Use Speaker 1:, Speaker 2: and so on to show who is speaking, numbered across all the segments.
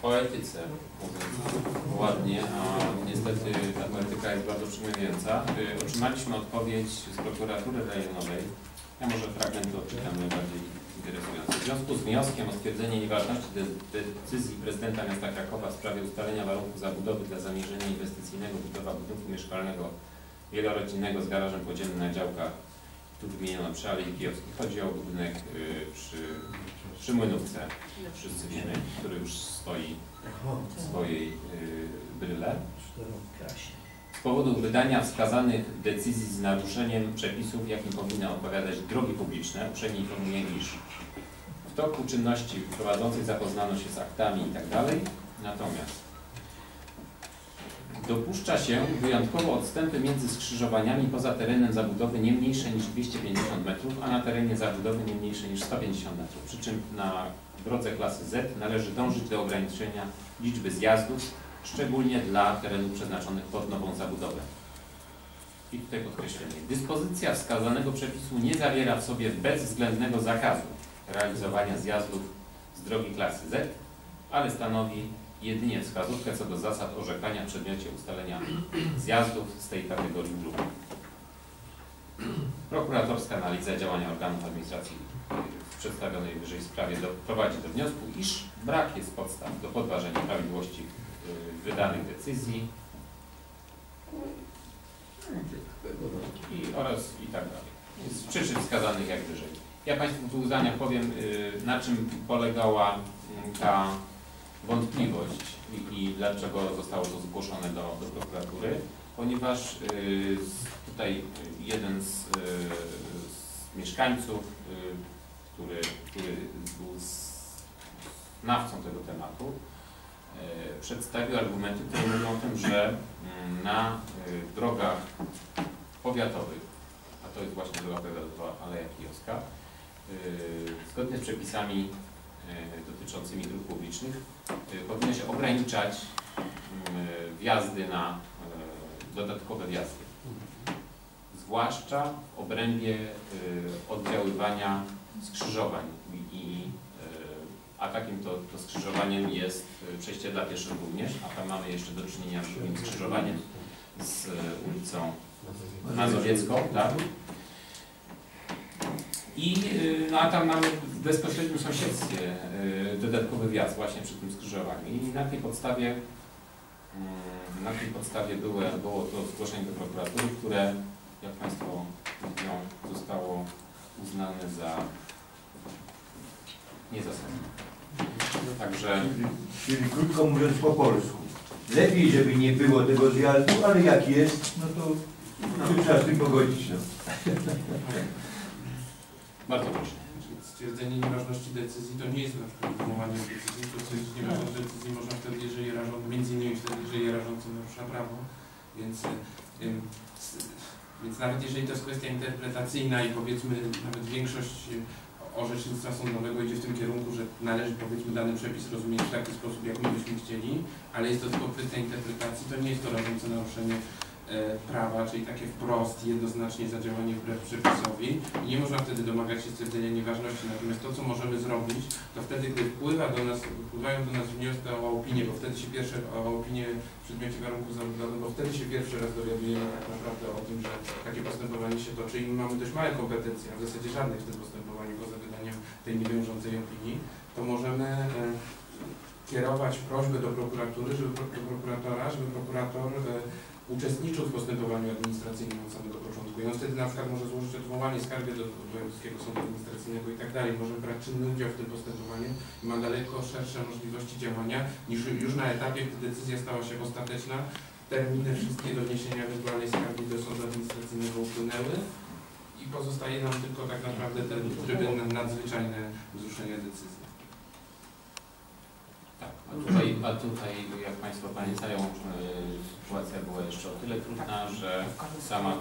Speaker 1: o etyce, mówiąc ładnie, a niestety ta poetyka jest bardzo przyjmująca. Otrzymaliśmy odpowiedź z prokuratury rejonowej. Ja może fragmenty odczytam najbardziej interesujące. W związku z wnioskiem o stwierdzenie nieważności decyzji prezydenta miasta Krakowa w sprawie ustalenia warunków zabudowy dla zamierzenia inwestycyjnego budowa budynku mieszkalnego wielorodzinnego z garażem podziemnym na działkach, tu wymieniono przy Alei Kijowskiej. Chodzi o budynek przy Młynówce, wszyscy wiemy, który już stoi w swojej bryle. Z powodu wydania wskazanych decyzji z naruszeniem przepisów, jakim powinny odpowiadać drogi publiczne, uprzejmie informuję, iż w toku czynności prowadzących zapoznano się z aktami itd. Natomiast dopuszcza się wyjątkowo odstępy między skrzyżowaniami poza terenem zabudowy nie mniejsze niż 250 metrów, a na terenie zabudowy nie mniejsze niż 150 metrów. Przy czym na drodze klasy Z należy dążyć do ograniczenia liczby zjazdów, szczególnie dla terenów przeznaczonych pod nową zabudowę. I tutaj podkreślenie. Dyspozycja wskazanego przepisu nie zawiera w sobie bezwzględnego zakazu realizowania zjazdów z drogi klasy Z, ale stanowi jedynie wskazówkę co do zasad orzekania w przedmiocie ustalenia zjazdów z tej kategorii dróg. Prokuratorska analiza działania organów administracji w przedstawionej wyżej sprawie prowadzi do wniosku, iż brak jest podstaw do podważenia prawidłowości wydanych decyzji i tak dalej. Z przyczyn wskazanych jak wyżej. Ja Państwu w zdaniach powiem, na czym polegała ta wątpliwość i dlaczego zostało to zgłoszone do prokuratury, ponieważ tutaj jeden z mieszkańców, który był znawcą tego tematu, przedstawił argumenty, które mówią o tym, że na drogach powiatowych, a to jest właśnie droga powiatowa Aleja Kijowska, zgodnie z przepisami dotyczącymi dróg publicznych powinno się ograniczać wjazdy na dodatkowe wjazdy. Zwłaszcza w obrębie oddziaływania skrzyżowań. A takim to skrzyżowaniem jest przejście dla pieszych również, a tam mamy jeszcze do czynienia z drugim skrzyżowaniem z ulicą Mazowiecką, tak? A tam mamy w bezpośrednim sąsiedztwie dodatkowy wjazd właśnie przy tym skrzyżowaniu. I na tej podstawie było to zgłoszenie do prokuratury, które, jak Państwo mówią, zostało uznane za niezasadne. Także...
Speaker 2: Czyli krótko mówiąc po polsku. Lepiej, żeby nie było tego zjazdu, ale jak jest, no to trzeba z tym pogodzić. No.
Speaker 1: Bardzo proszę.
Speaker 3: Stwierdzenie nieważności decyzji to nie jest na przykład wywołanie decyzji, to stwierdzić nieważność decyzji można wtedy, jeżeli rażący, między innymi wtedy, jeżeli rażący narusza prawo, więc nawet jeżeli to jest kwestia interpretacyjna i powiedzmy nawet większość orzecznictwa sądowego idzie w tym kierunku, że należy powiedzmy dany przepis rozumieć w taki sposób, jak my byśmy chcieli, ale jest to tylko kwestia interpretacji, to nie jest to rażące naruszenie prawa, czyli takie wprost, jednoznacznie zadziałanie wbrew przepisowi i nie można wtedy domagać się stwierdzenia nieważności. Natomiast to, co możemy zrobić, to wtedy, gdy wpływają do nas wnioski o opinię, bo wtedy się o opinię w przedmiocie warunków zabudowy, bo wtedy się pierwszy raz dowiadujemy tak naprawdę o tym, że takie postępowanie się toczy i my mamy dość małe kompetencje, a w zasadzie żadnych w tym postępowaniu poza wydaniem tej niewiążącej opinii, to możemy kierować prośbę do prokuratury, żeby prokurator uczestniczył w postępowaniu administracyjnym od samego początku. I on wtedy na przykład może złożyć odwołanie, skargę do Wojewódzkiego Sądu Administracyjnego i tak dalej. Może brać czynny udział w tym postępowaniu i ma daleko szersze możliwości działania niż już na etapie, gdy decyzja stała się ostateczna. Terminy wszystkie do wniesienia ewentualnej skargi do Sądu Administracyjnego upłynęły i pozostaje nam tylko tak naprawdę te tryby nadzwyczajne wzruszenia decyzji.
Speaker 1: Tak, a tutaj, jak Państwo pamiętają, sytuacja była jeszcze o tyle trudna, że sama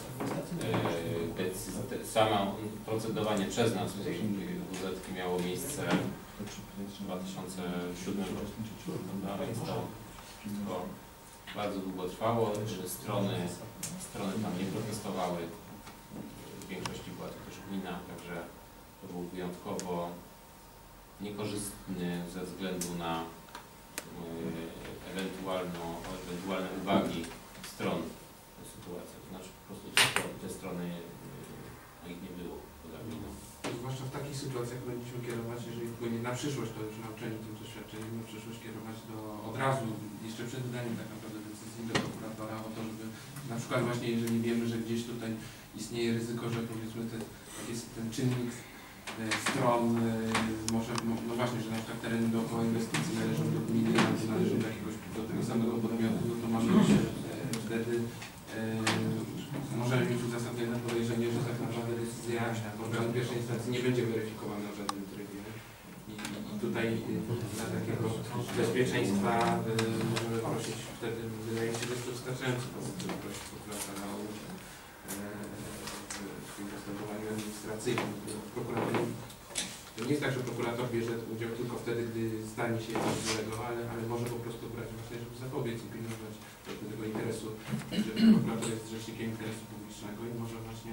Speaker 1: samo procedowanie przez nas w tej WZ miało miejsce w 2007 roku. Więc to wszystko bardzo długo trwało, strony tam nie protestowały, w większości była to też gmina, także to był wyjątkowo niekorzystny ze względu na ewentualne uwagi stron do sytuacji. To znaczy po prostu te strony, ich nie było poza gminą.
Speaker 3: Zwłaszcza w takich sytuacjach powinniśmy kierować, jeżeli wpłynie na przyszłość, to już nauczeni tym doświadczeniem, na przyszłość kierować od razu, jeszcze przed wydaniem tak naprawdę decyzji do prokuratora o to, żeby na przykład właśnie jeżeli wiemy, że gdzieś tutaj istnieje ryzyko, że powiedzmy ten czynnik stron może, no właśnie, że na przykład tereny dookoła inwestycji należą do gminy, albo należą do tego samego podmiotu, no to mamy wtedy możemy mieć uzasadnione podejrzenie, że tak naprawdę decyzja organu pierwszej instancji nie będzie weryfikowana w żadnym trybie. I tutaj dla takiego bezpieczeństwa możemy prosić, wtedy wydaje mi się, że jest to wystarczający powód, żeby prosić prokuratora o udział w tym postępowaniu administracyjnym. To nie jest tak, że prokurator bierze udział tylko wtedy, gdy stanie się coś złego, ale może po prostu brać właśnie, żeby zapobiec i pilnować tego interesu, że prokurator jest rzecznikiem interesu publicznego i może właśnie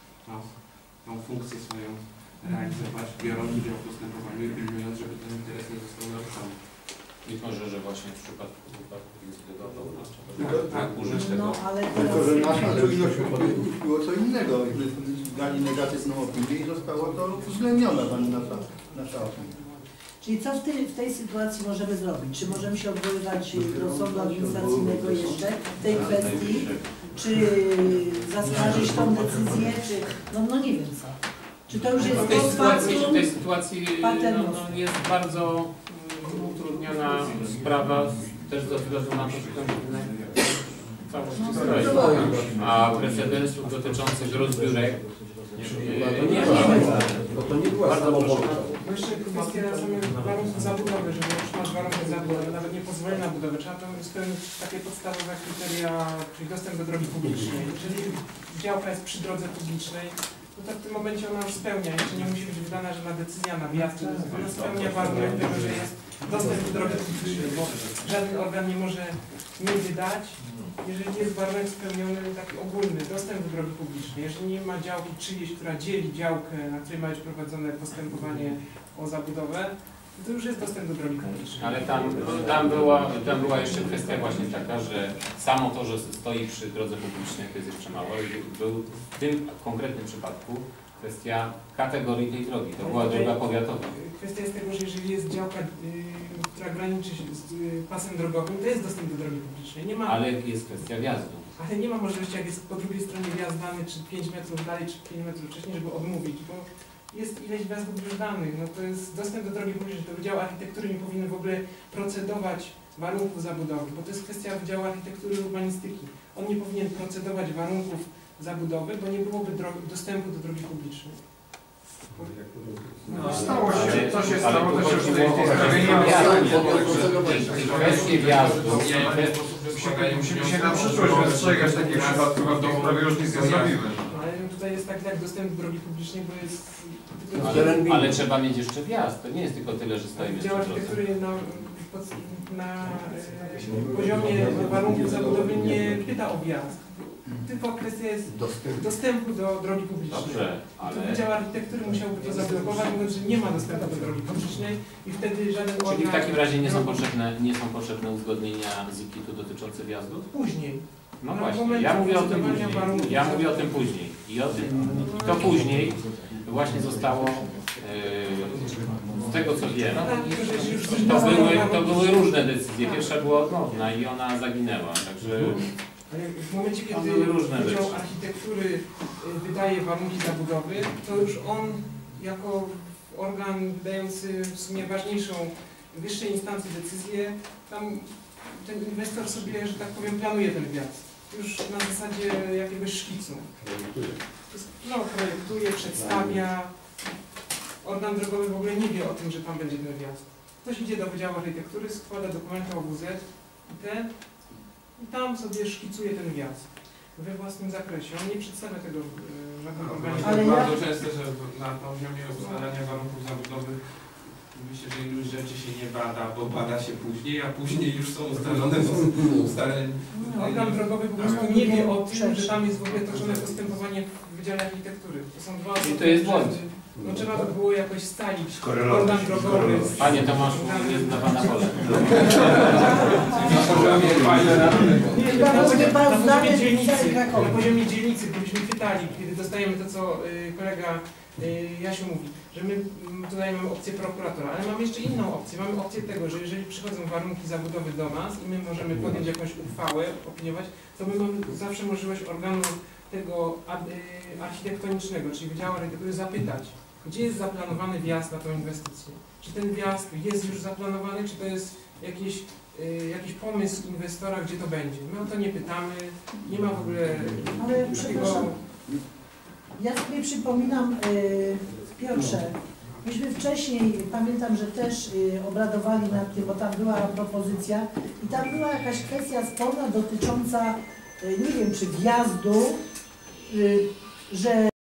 Speaker 3: tą funkcję swoją realizować, biorąc udział w postępowaniu i pilnując, żeby ten interes nie został naruszony.
Speaker 1: Być może, że właśnie w przypadku incydentowego
Speaker 3: tak, użyć tego.
Speaker 4: No, ale
Speaker 5: tylko, że nasza czujność było co innego. Dali negatywną opinię i zostało to uwzględnione, nasza opinia.
Speaker 4: Czyli co w tej sytuacji możemy zrobić? Czy możemy się odwoływać do sądu administracyjnego jeszcze w tej kwestii? Czy zaskarżyć tą decyzję? Czy no nie wiem co. Czy to już jest
Speaker 1: w tej sytuacji jest bardzo utrudniona sprawa też ze względu na to, że ten całości stoi. A precedensów dotyczących rozbiórek nie ma.
Speaker 6: Bo to nie była samowolka.
Speaker 7: No jeszcze kwestia samych warunków zabudowy, żeby utrzymać warunki zabudowy, nawet nie pozwolenia na budowę, trzeba tam spełnić takie podstawowe kryteria, czyli dostęp do drogi publicznej. Jeżeli działka jest przy drodze publicznej, no to w tym momencie ona już spełnia, jeszcze nie musi być wydana żadna decyzja na wjazd, ona spełnia warunek tego, że jest dostęp do drogi publicznej, bo żaden organ nie może nie wydać, jeżeli jest warunek spełniony taki ogólny, dostęp do drogi publicznej. Jeżeli nie ma działki czyjejś, która dzieli działkę, na której ma być prowadzone postępowanie o zabudowę, to już jest dostęp do drogi publicznej.
Speaker 1: Ale tam była jeszcze kwestia właśnie taka, że samo to, że stoi przy drodze publicznej, to jest jeszcze mało. Był w tym konkretnym przypadku kwestia kategorii tej drogi. To była droga powiatowa.
Speaker 7: Kwestia jest tego, że jeżeli jest działka, która graniczy z pasem drogowym, to jest dostęp do drogi publicznej. Nie ma,
Speaker 1: ale jest kwestia wjazdu.
Speaker 7: Ale nie ma możliwości, jak jest po drugiej stronie wjazd dany, czy 5 metrów dalej, czy 5 metrów wcześniej, żeby odmówić, bo jest ileś wjazdów już danych. No to jest dostęp do drogi publicznej. To Wydział Architektury nie powinny w ogóle procedować warunków zabudowy, bo to jest kwestia Wydziału Architektury i Urbanistyki. On nie powinien procedować warunków zabudowy, bo nie byłoby dostępu do drogi publicznej.
Speaker 8: No, stało się, co się stało, to się już
Speaker 1: kwestie wjazdu.
Speaker 8: Musimy się na przyszłość wystrzegać takich przypadków, a w tym prawie już nic nie zrobimy.
Speaker 7: Ale tutaj jest tak jak dostęp do drogi publicznej, bo jest...
Speaker 1: Ale trzeba mieć jeszcze wjazd. To nie jest tylko tyle, że stoimy
Speaker 7: Wydział Architektury na poziomie warunków zabudowy nie pyta o wjazd. Tylko kwestia jest dostępu do drogi publicznej.
Speaker 1: Dobrze, ale...
Speaker 7: To Wydział Architektury musiałby to zablokować, mówiąc, że nie ma dostępu do drogi publicznej i wtedy żaden organ...
Speaker 1: Czyli w takim razie nie są potrzebne uzgodnienia z ZIKIT-u dotyczące wjazdu?
Speaker 7: Później.
Speaker 1: No właśnie, ja mówię o tym później. Ja mówię o tym później. I to później właśnie zostało, z tego co wiem, to były różne decyzje. Pierwsza była odmowna i ona zaginęła, także...
Speaker 7: W momencie, kiedy Wydział Architektury wydaje warunki zabudowy, to już on jako organ wydający w sumie ważniejszą, wyższej instancji decyzję, tam ten inwestor sobie, że tak powiem, planuje ten wjazd. Już na zasadzie jakiegoś szkicu. No, projektuje, przedstawia. Organ drogowy w ogóle nie wie o tym, że tam będzie ten wjazd. Ktoś idzie do Wydziału Architektury, składa dokumenty OWZ i tam sobie szkicuje ten wjazd we własnym zakresie. On nie przedstawia tego żadnym organizacji.
Speaker 3: Ale bardzo często, że na poziomie ustalania warunków zabudowy myślę, że iluś rzeczy się nie bada, bo bada się później, a później już są ustalone ustalenia.
Speaker 7: Organ drogowy po prostu nie wie o tym, że tam jest w ogóle toczone postępowanie w Wydziale Architektury. To są dwa...
Speaker 1: I to jest błąd.
Speaker 7: No trzeba by było jakoś scalić
Speaker 2: Skorelować.
Speaker 7: organ drogowy.
Speaker 1: Panie Tomaszu, jest dla Pana wolę.
Speaker 7: Na poziomie dzielnicy, gdybyśmy pytali, kiedy dostajemy to, co kolega Jasiu mówi, że my tutaj mamy opcję prokuratora, ale mamy jeszcze inną opcję. Mamy opcję tego, że jeżeli przychodzą warunki zabudowy do nas i my możemy podjąć jakąś uchwałę, opiniować, to my mamy zawsze możliwość organu tego architektonicznego, czyli Wydziału Architektury, zapytać, gdzie jest zaplanowany wjazd na tą inwestycję. Czy ten wjazd jest już zaplanowany, czy to jest jakiś pomysł inwestora, gdzie to będzie. My o to nie pytamy, nie ma w ogóle
Speaker 4: Ale przepraszam, ja sobie przypominam, Piotrze, myśmy wcześniej, pamiętam, że też obradowali nad tym, bo tam była propozycja i tam była jakaś kwestia sporna dotycząca, nie wiem, czy wjazdu, że